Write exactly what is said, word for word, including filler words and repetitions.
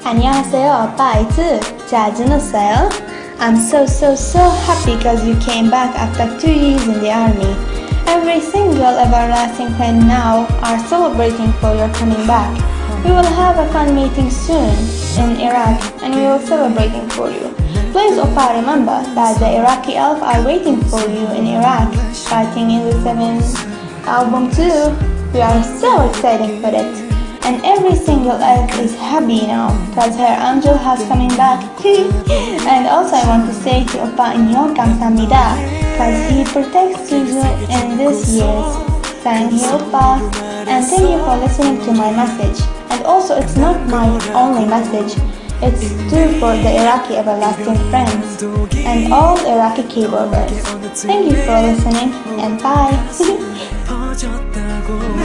안녕하세요, 오빠 아이즈. 잘 지냈어요? I'm so so so happy because you came back after two years in the army. Every single everlasting fan now are celebrating for your coming back. We will have a fun meeting soon in Iraq and we will celebrating for you. Please Oppa, remember that the Iraqi elf are waiting for you in Iraq, fighting in the seventh album too. We are so excited for it. And every single elf is happy now because her angel has coming back. And also I want to say to Oppa inyo kamsahamnida because he protects you in these years. Thank you Oppa. And thank you for listening to my message. And also it's not my only message. It's too for the Iraqi everlasting friends and all Iraqi keyboarders. Thank you for listening and bye.